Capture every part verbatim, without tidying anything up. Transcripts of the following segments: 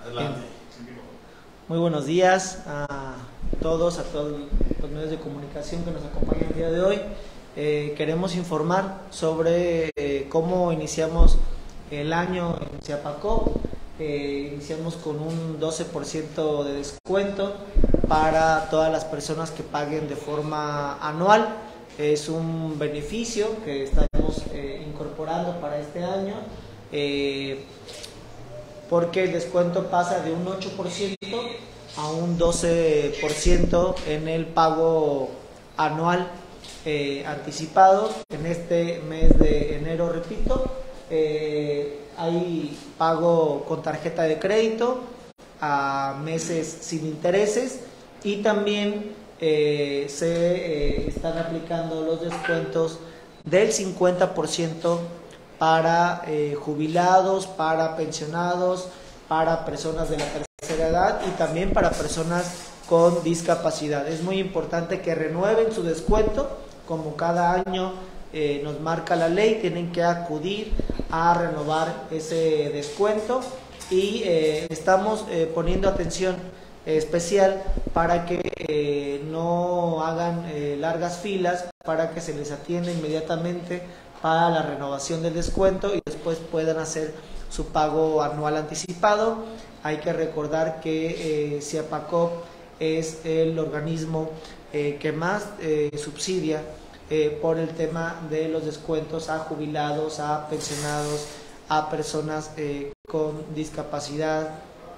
Adelante. Muy buenos días a todos, a todos los medios de comunicación que nos acompañan el día de hoy. Eh, queremos informar sobre eh, cómo iniciamos el año en Chiapacop. Eh, iniciamos con un doce por ciento de descuento para todas las personas que paguen de forma anual. Es un beneficio que estamos eh, incorporando para este año, eh, porque el descuento pasa de un ocho por ciento a un doce por ciento en el pago anual eh, anticipado. En este mes de enero, repito, eh, hay pago con tarjeta de crédito a meses sin intereses, y también eh, se eh, están aplicando los descuentos del cincuenta por ciento para eh, jubilados, para pensionados, para personas de la tercera edad y también para personas con discapacidad. Es muy importante que renueven su descuento, como cada año eh, nos marca la ley. Tienen que acudir a renovar ese descuento, y eh, estamos eh, poniendo atención especial para que eh, no hagan eh, largas filas, para que se les atienda inmediatamente para la renovación del descuento y después puedan hacer su pago anual anticipado. Hay que recordar que eh, Chiapacop es el organismo eh, que más eh, subsidia eh, por el tema de los descuentos a jubilados, a pensionados, a personas eh, con discapacidad,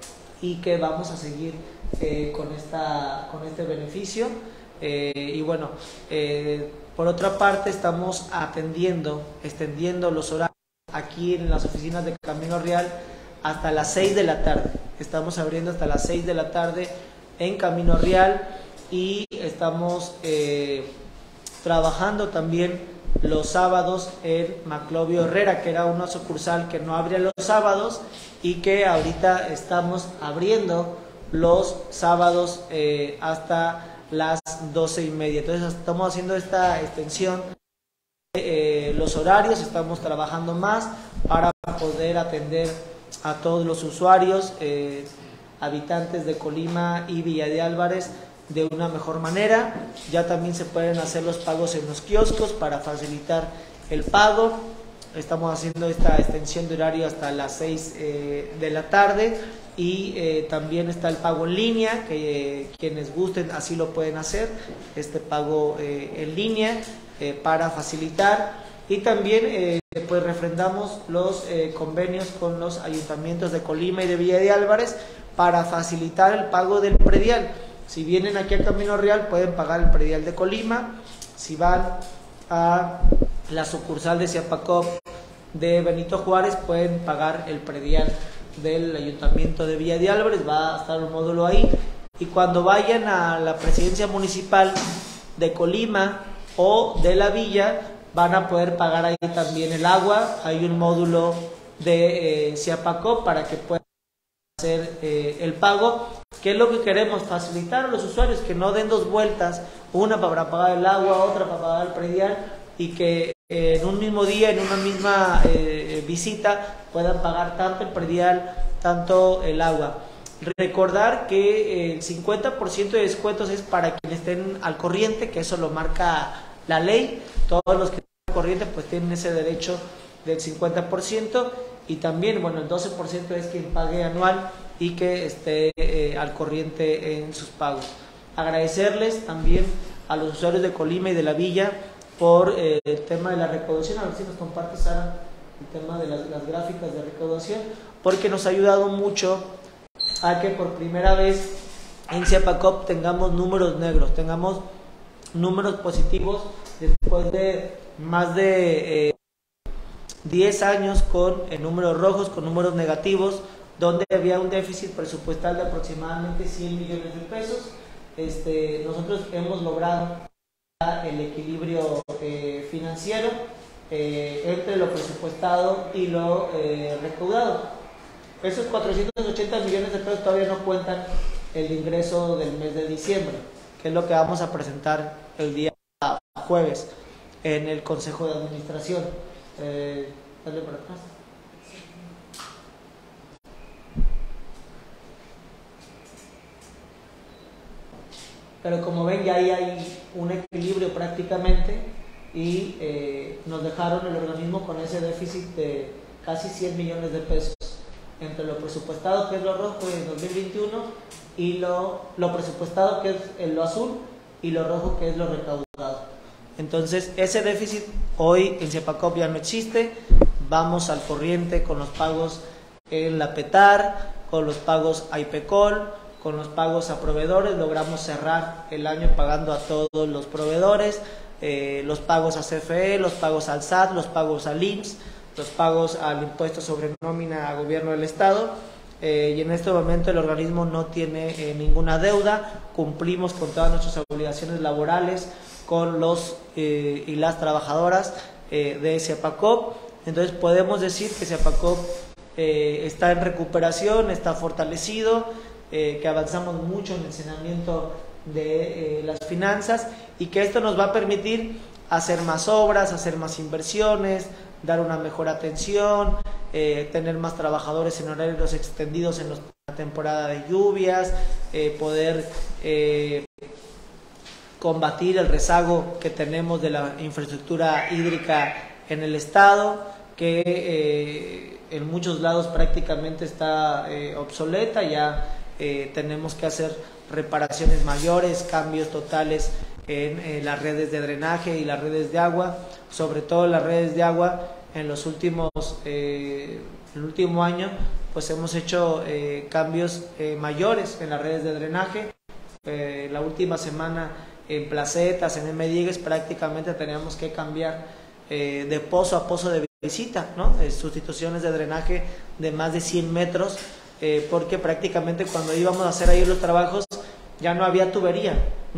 y que vamos a seguir eh, con, esta, con este beneficio. Eh, y bueno, eh, por otra parte, estamos atendiendo, extendiendo los horarios aquí en las oficinas de Camino Real hasta las seis de la tarde. Estamos abriendo hasta las seis de la tarde en Camino Real, y estamos eh, trabajando también los sábados en Maclovio Herrera, que era una sucursal que no abría los sábados y que ahorita estamos abriendo los sábados eh, hasta las doce y media. Entonces estamos haciendo esta extensión de eh, los horarios, estamos trabajando más para poder atender a todos los usuarios, eh, habitantes de Colima y Villa de Álvarez, de una mejor manera. Ya también se pueden hacer los pagos en los kioscos para facilitar el pago. Estamos haciendo esta extensión de horario hasta las seis eh, de la tarde, y eh, también está el pago en línea, que eh, quienes gusten así lo pueden hacer, este pago eh, en línea eh, para facilitar. Y también eh, pues refrendamos los eh, convenios con los ayuntamientos de Colima y de Villa de Álvarez para facilitar el pago del predial. Si vienen aquí a Camino Real, pueden pagar el predial de Colima. Si van a la sucursal de Chiapacop de Benito Juárez, pueden pagar el predial del Ayuntamiento de Villa de Álvarez. Va a estar un módulo ahí. Y cuando vayan a la presidencia municipal de Colima o de la Villa, van a poder pagar ahí también el agua. Hay un módulo de eh, Chiapacop para que puedan hacer eh, el pago, que es lo que queremos, facilitar a los usuarios, que no den dos vueltas, una para pagar el agua, otra para pagar el predial, y que eh, en un mismo día, en una misma eh, visita, puedan pagar tanto el predial, tanto el agua. Recordar que el cincuenta por ciento de descuentos es para quienes estén al corriente, que eso lo marca la ley. Todos los que estén al corriente pues tienen ese derecho del cincuenta por ciento, y también, bueno, el doce por ciento es quien pague anual y que esté eh, al corriente en sus pagos. Agradecerles también a los usuarios de Colima y de la Villa por eh, el tema de la recaudación. A ver si nos comparte, Sara, el tema de las, las gráficas de recaudación, porque nos ha ayudado mucho a que por primera vez en Chiapacop tengamos números negros, tengamos números positivos después de más de eh, diez años con eh, números rojos, con números negativos, donde había un déficit presupuestal de aproximadamente cien millones de pesos. Este, nosotros hemos logrado el equilibrio eh, financiero eh, entre lo presupuestado y lo eh, recaudado. Esos cuatrocientos ochenta millones de pesos todavía no cuentan el ingreso del mes de diciembre, que es lo que vamos a presentar el día jueves en el Consejo de Administración. Eh, dale para atrás. pero como ven ya ahí hay un equilibrio prácticamente y eh, nos dejaron el organismo con ese déficit de casi cien millones de pesos entre lo presupuestado, que es lo rojo en dos mil veintiuno, y lo, lo presupuestado, que es en lo azul, y lo rojo, que es lo recaudado. Entonces ese déficit hoy en Ciapacop ya no existe. Vamos al corriente con los pagos en la PETAR, con los pagos a IPECOL, con los pagos a proveedores. Logramos cerrar el año pagando a todos los proveedores, eh, los pagos a C F E, los pagos al S A T, los pagos al I M S S, los pagos al impuesto sobre nómina a gobierno del Estado, eh, y en este momento el organismo no tiene eh, ninguna deuda. Cumplimos con todas nuestras obligaciones laborales con los eh, y las trabajadoras eh, de Ciapacop. Entonces podemos decir que Ciapacop eh, está en recuperación, está fortalecido, eh, que avanzamos mucho en el saneamiento de eh, las finanzas, y que esto nos va a permitir hacer más obras, hacer más inversiones, dar una mejor atención, eh, tener más trabajadores en horarios extendidos en los, la temporada de lluvias, eh, poder eh, combatir el rezago que tenemos de la infraestructura hídrica en el estado, que eh, en muchos lados prácticamente está eh, obsoleta. Ya eh, tenemos que hacer reparaciones mayores, cambios totales en eh, las redes de drenaje y las redes de agua, sobre todo las redes de agua. En los últimos, eh, el último año, pues hemos hecho eh, cambios eh, mayores en las redes de drenaje. Eh, la última semana en Placetas, en M. Diegues, prácticamente teníamos que cambiar eh, de pozo a pozo de visita, ¿no? Eh, sustituciones de drenaje de más de cien metros, eh, porque prácticamente cuando íbamos a hacer ahí los trabajos ya no había tubería,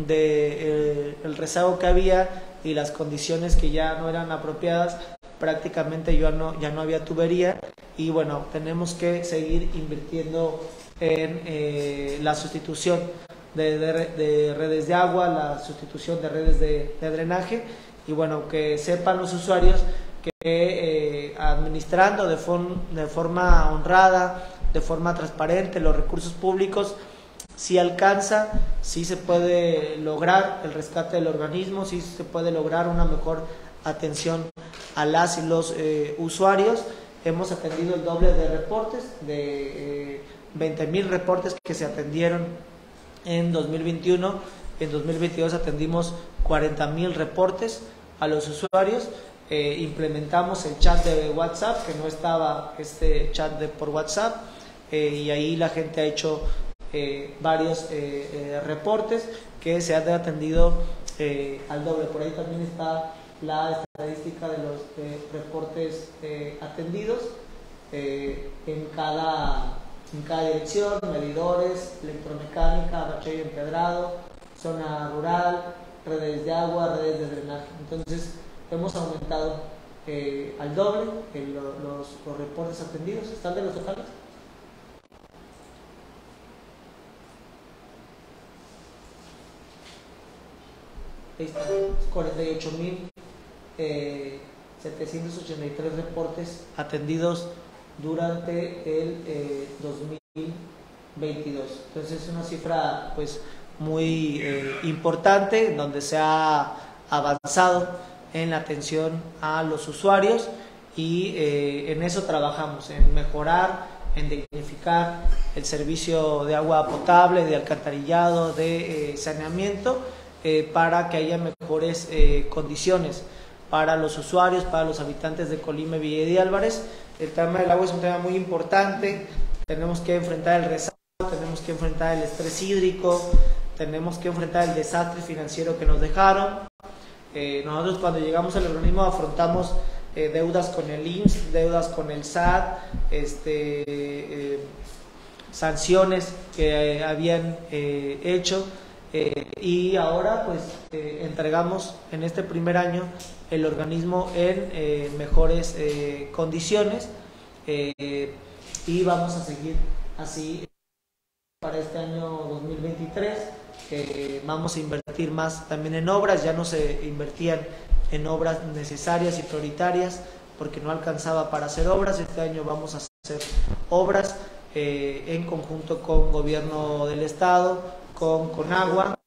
de eh, el rezago que había y las condiciones que ya no eran apropiadas, prácticamente ya no, ya no había tubería. Y bueno, tenemos que seguir invirtiendo en eh, la sustitución de, de, de redes de agua, la sustitución de redes de, de drenaje, y bueno, que sepan los usuarios que eh, administrando de, form, de forma honrada, de forma transparente los recursos públicos, sí alcanza, sí se puede lograr el rescate del organismo, sí se puede lograr una mejor atención a las y los eh, usuarios. Hemos atendido el doble de reportes, de eh, veinte mil reportes que se atendieron en dos mil veintiuno. En dos mil veintidós atendimos cuarenta mil reportes a los usuarios. Eh, implementamos el chat de WhatsApp, que no estaba este chat de por WhatsApp, eh, y ahí la gente ha hecho eh, varios eh, eh, reportes que se han atendido eh, al doble. Por ahí también está la estadística de los eh, reportes eh, atendidos eh, en, cada, en cada dirección: medidores, electromecánica, bacheo empedrado, zona rural, redes de agua, redes de drenaje. Entonces hemos aumentado eh, al doble eh, lo, los, los reportes atendidos. ¿Están de los totales? Ahí está, cuarenta y ocho mil setecientos ochenta y tres reportes atendidos durante el eh, dos mil veintidós. Entonces es una cifra pues muy eh, importante, donde se ha avanzado en la atención a los usuarios, y eh, en eso trabajamos, en mejorar, en dignificar el servicio de agua potable, de alcantarillado, de eh, saneamiento, eh, para que haya mejores eh, condiciones para los usuarios, para los habitantes de Colima, Villa de Álvarez. El tema del agua es un tema muy importante. Tenemos que enfrentar el rezago, tenemos que enfrentar el estrés hídrico, tenemos que enfrentar el desastre financiero que nos dejaron. Eh, nosotros cuando llegamos al organismo afrontamos eh, deudas con el I M S S, deudas con el S A T, este, eh, sanciones que eh, habían eh, hecho, eh, y ahora pues eh, entregamos en este primer año el organismo en eh, mejores eh, condiciones, eh, y vamos a seguir así para este año dos mil veintitrés. Eh, vamos a invertir más también en obras. Ya no se invertían en obras necesarias y prioritarias porque no alcanzaba para hacer obras. Este año vamos a hacer obras eh, en conjunto con gobierno del estado, con Conagua,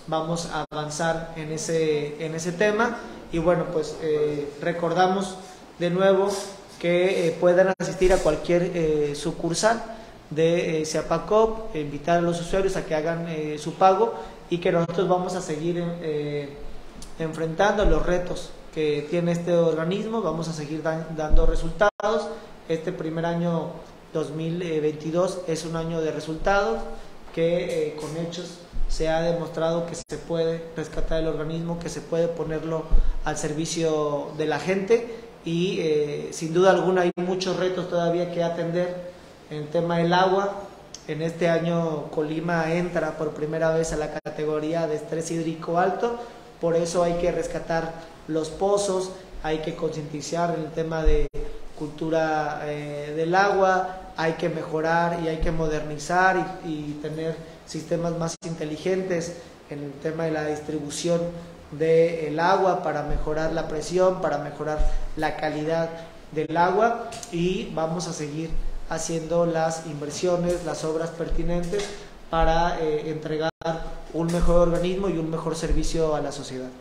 vamos a avanzar en ese, en ese tema. Y bueno, pues eh, recordamos de nuevo que eh, puedan asistir a cualquier eh, sucursal de eh, Ciapacop, e invitar a los usuarios a que hagan eh, su pago, y que nosotros vamos a seguir eh, enfrentando los retos que tiene este organismo. Vamos a seguir dan, dando resultados. Este primer año dos mil veintidós es un año de resultados que eh, con hechos se ha demostrado que se puede rescatar el organismo, que se puede ponerlo al servicio de la gente, y eh, sin duda alguna hay muchos retos todavía que atender en el tema del agua. En este año Colima entra por primera vez a la categoría de estrés hídrico alto, por eso hay que rescatar los pozos, hay que concientizar en el tema de cultura eh, del agua, hay que mejorar y hay que modernizar y, y tener sistemas más inteligentes en el tema de la distribución del agua para mejorar la presión, para mejorar la calidad del agua, y vamos a seguir haciendo las inversiones, las obras pertinentes para eh, entregar un mejor organismo y un mejor servicio a la sociedad.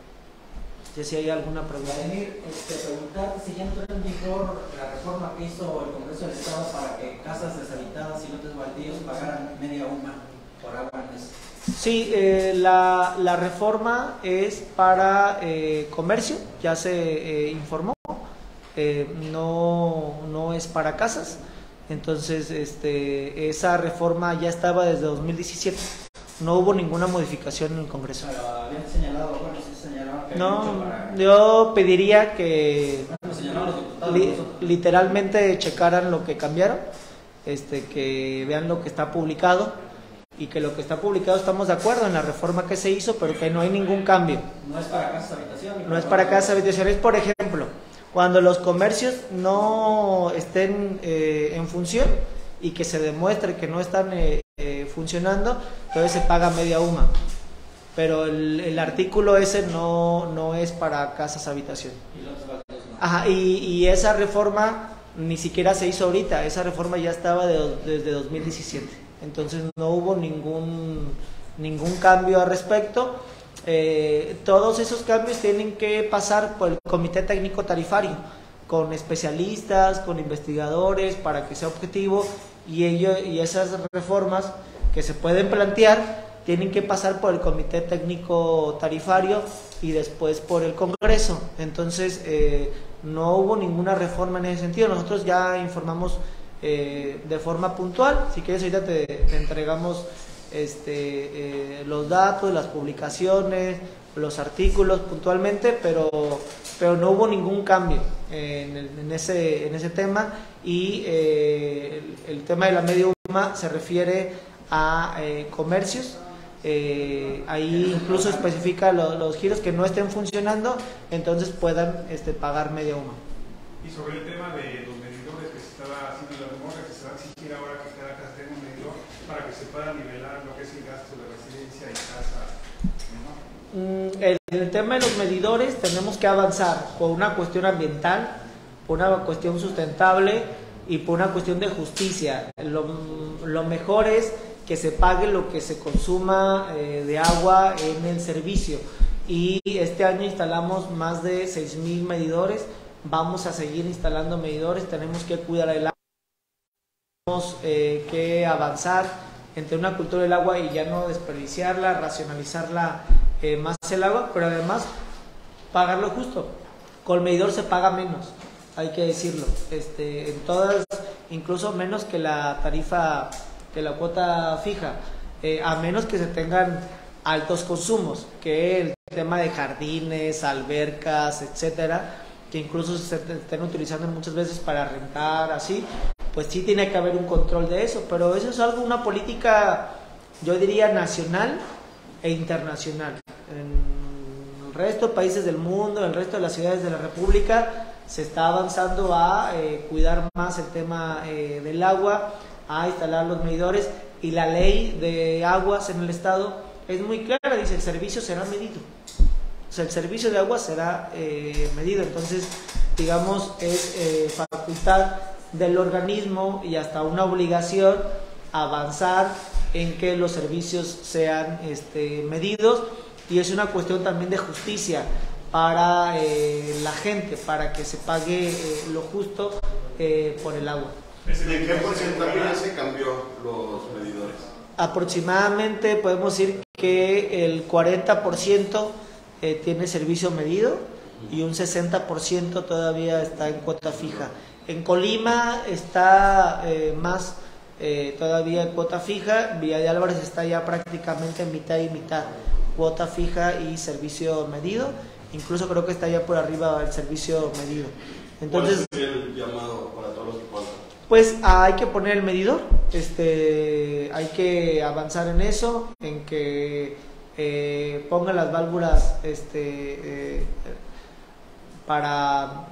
Si hay alguna pregunta. Vladimir, este, preguntarte si ya entró en vigor la reforma que hizo el Congreso del Estado para que casas deshabitadas y lotes baldíos pagaran media UMA por agua en mes. Sí, eh, la, la reforma es para eh, comercio, ya se eh, informó, eh, no, no es para casas. Entonces, este, esa reforma ya estaba desde dos mil diecisiete. No hubo ninguna modificación en el Congreso. Pero habían señalado, bueno, sí señalaron que no, para... yo pediría que Bueno, li, literalmente checaran lo que cambiaron, este, que vean lo que está publicado, y que lo que está publicado estamos de acuerdo en la reforma que se hizo, pero que no hay ningún cambio. No es para casas habitación. No es para casas habitación. Es, por ejemplo, cuando los comercios no estén eh, en función y que se demuestre que no están eh, eh, funcionando, entonces se paga media UMA. Pero el, el artículo ese no, no es para casas habitación. Y los baldíos no. Ajá, y, y esa reforma ni siquiera se hizo ahorita, esa reforma ya estaba de, desde dos mil diecisiete. Entonces no hubo ningún, ningún cambio al respecto. Eh, todos esos cambios tienen que pasar por el Comité Técnico Tarifario, con especialistas, con investigadores, para que sea objetivo, y, ello, y esas reformas que se pueden plantear tienen que pasar por el Comité Técnico Tarifario y después por el Congreso. Entonces eh, no hubo ninguna reforma en ese sentido. Nosotros ya informamos eh, de forma puntual. Si quieres ahorita te, te entregamos este, eh, los datos, las publicaciones, los artículos puntualmente, pero, pero no hubo ningún cambio en, el, en, ese, en ese tema. Y eh, el, el tema de la media UMA se refiere a eh, comercios. Eh, ahí incluso especifica lo, los giros que no estén funcionando, entonces puedan este, pagar media UMA. Y sobre el tema de los medidores que se estaba haciendo la reforma, que se va a exigir ahora que cada casa tenga un medidor para que se pueda nivelar lo que es el gasto de residencia y casa, ¿no? El, el tema de los medidores tenemos que avanzar por una cuestión ambiental, por una cuestión sustentable y por una cuestión de justicia. Lo, lo mejor es que se pague lo que se consuma eh, de agua en el servicio, y este año instalamos más de seis mil medidores. Vamos a seguir instalando medidores. Tenemos que cuidar el agua, tenemos eh, que avanzar entre una cultura del agua y ya no desperdiciarla, racionalizarla eh, más el agua, pero además pagarlo justo. Con medidor se paga menos, hay que decirlo, este, en todas, incluso menos que la tarifa, que la cuota fija, eh, a menos que se tengan altos consumos, que el tema de jardines, albercas, etcétera, que incluso se estén utilizando muchas veces para rentar, así, pues sí tiene que haber un control de eso, pero eso es algo, una política, yo diría, nacional e internacional. En el resto de países del mundo, en el resto de las ciudades de la República, se está avanzando a eh, cuidar más el tema eh, del agua, a instalar los medidores, y la ley de aguas en el estado es muy clara, dice: el servicio será medido, o sea, el servicio de agua será eh, medido. Entonces, digamos, es eh, facultad del organismo y hasta una obligación avanzar en que los servicios sean este, medidos, y es una cuestión también de justicia para eh, la gente, para que se pague eh, lo justo eh, por el agua. ¿De qué porcentaje ya se cambió los medidores? Aproximadamente podemos decir que el cuarenta por ciento eh, tiene servicio medido y un sesenta por ciento todavía está en cuota fija. En Colima está eh, más eh, todavía en cuota fija, Villa de Álvarez está ya prácticamente en mitad y mitad, cuota fija y servicio medido, incluso creo que está ya por arriba el servicio medido. Entonces, ¿cuál es el llamado para todos los que faltan? Pues hay que poner el medidor, este, hay que avanzar en eso, en que eh, pongan las válvulas este, eh, para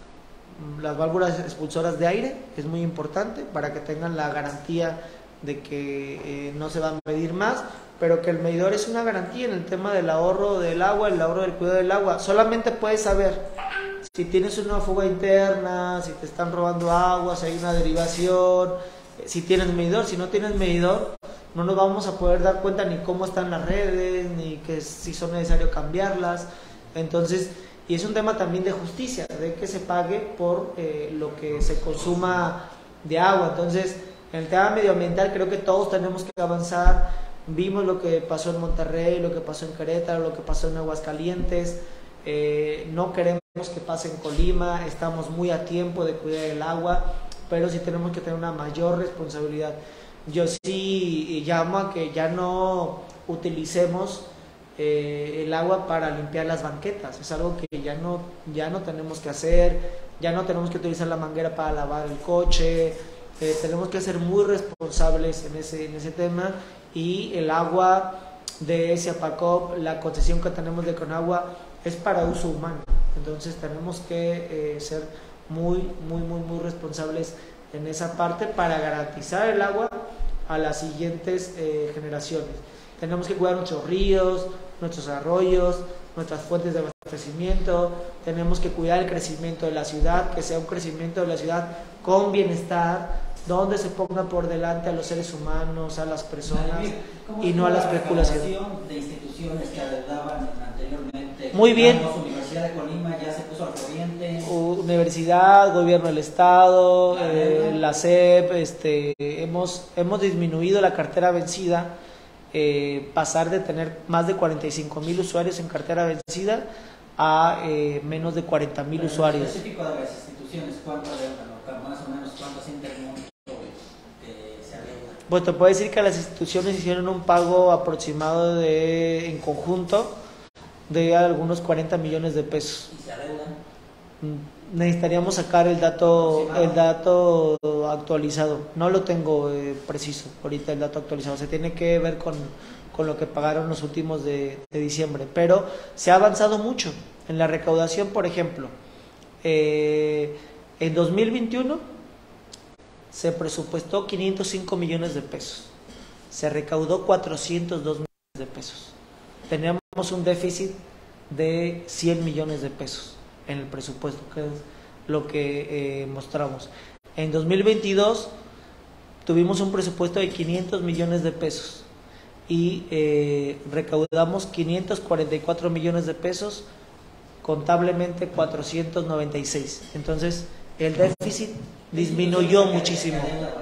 las válvulas expulsoras de aire, que es muy importante, para que tengan la garantía de que eh, no se va a medir más, pero que el medidor es una garantía en el tema del ahorro del agua, el ahorro del cuidado del agua. Solamente puedes saber si tienes una fuga interna, si te están robando agua, si hay una derivación, si tienes medidor. Si no tienes medidor, no nos vamos a poder dar cuenta ni cómo están las redes, ni que si son necesario cambiarlas. Entonces, y es un tema también de justicia, de que se pague por eh, lo que se consuma de agua. Entonces, en el tema medioambiental creo que todos tenemos que avanzar. Vimos lo que pasó en Monterrey, lo que pasó en Querétaro, lo que pasó en Aguascalientes. Eh, no queremos que pase en Colima, estamos muy a tiempo de cuidar el agua, pero sí tenemos que tener una mayor responsabilidad. Yo sí llamo a que ya no utilicemos eh, el agua para limpiar las banquetas, es algo que ya no, ya no tenemos que hacer, ya no tenemos que utilizar la manguera para lavar el coche, eh, tenemos que ser muy responsables en ese, en ese tema, y el agua de Ciapacop, la concesión que tenemos de Conagua, es para uso humano. Entonces tenemos que eh, ser muy, muy, muy, muy responsables en esa parte para garantizar el agua a las siguientes eh, generaciones. Tenemos que cuidar nuestros ríos, nuestros arroyos, nuestras fuentes de abastecimiento, tenemos que cuidar el crecimiento de la ciudad, que sea un crecimiento de la ciudad con bienestar, donde se ponga por delante a los seres humanos, a las personas, y no a la especulación. De instituciones que adeudaban anteriormente. Muy bien. La Universidad de Colima ya se puso al corriente. Universidad, gobierno del estado, la, eh, la C E P, este, hemos, hemos disminuido la cartera vencida, eh, pasar de tener más de cuarenta y cinco mil usuarios en cartera vencida a eh, menos de cuarenta mil usuarios. En específico de las instituciones, ¿cuánto adeudan? Más o menos, ¿cuánto siente el monto que se adeuda? Pues te puedo decir que las instituciones hicieron un pago aproximado de, en conjunto, de algunos cuarenta millones de pesos. ¿Y se adeudan? Necesitaríamos sacar el dato, el dato actualizado. No lo tengo eh, preciso ahorita el dato actualizado. Se tiene que ver con, con lo que pagaron los últimos de, de diciembre. Pero se ha avanzado mucho en la recaudación. Por ejemplo, eh, en dos mil veintiuno se presupuestó quinientos cinco millones de pesos. Se recaudó cuatrocientos dos millones de pesos. Teníamos un déficit de cien millones de pesos en el presupuesto, que es lo que eh, mostramos. En dos mil veintidós tuvimos un presupuesto de quinientos millones de pesos y eh, recaudamos quinientos cuarenta y cuatro millones de pesos, contablemente cuatrocientos noventa y seis. Entonces, el déficit disminuyó muchísimo.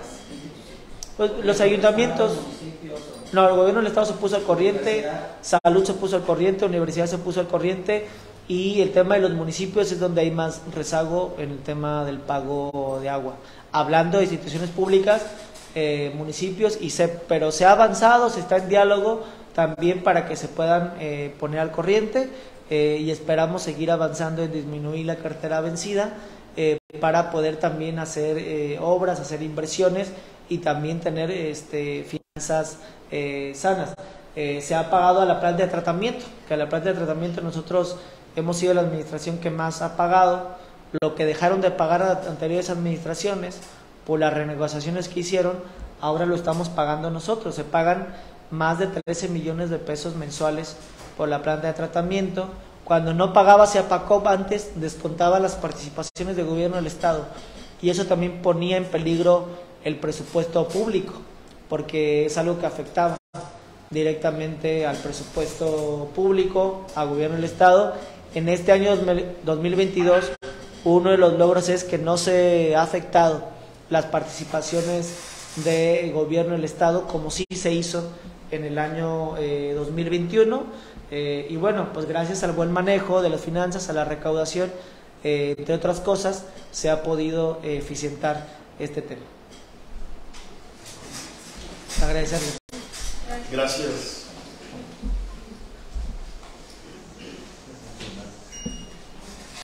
Pues los ayuntamientos, no, el gobierno del estado se puso al corriente, salud se puso al corriente, universidad se puso al corriente, y el tema de los municipios es donde hay más rezago en el tema del pago de agua. Hablando de instituciones públicas, eh, municipios y se, pero se ha avanzado, se está en diálogo también para que se puedan eh, poner al corriente, eh, y esperamos seguir avanzando en disminuir la cartera vencida eh, para poder también hacer eh, obras, hacer inversiones y también tener este, finanzas eh, sanas. Eh, se ha pagado a la planta de tratamiento, que a la planta de tratamiento nosotros hemos sido la administración que más ha pagado. Lo que dejaron de pagar a anteriores administraciones por las renegociaciones que hicieron, ahora lo estamos pagando nosotros. Se pagan más de trece millones de pesos mensuales por la planta de tratamiento. Cuando no pagaba Ciapacop antes, descontaba las participaciones del gobierno del estado, y eso también ponía en peligro el presupuesto público, porque es algo que afectaba. directamente al presupuesto público, al gobierno del Estado. En este año dos mil veintidós, uno de los logros es que no se ha afectado las participaciones de gobierno del Estado como sí se hizo en el año eh, dos mil veintiuno, eh, y bueno, pues gracias al buen manejo de las finanzas, a la recaudación, eh, entre otras cosas, se ha podido eh, eficientar este tema. Agradecerles. Gracias.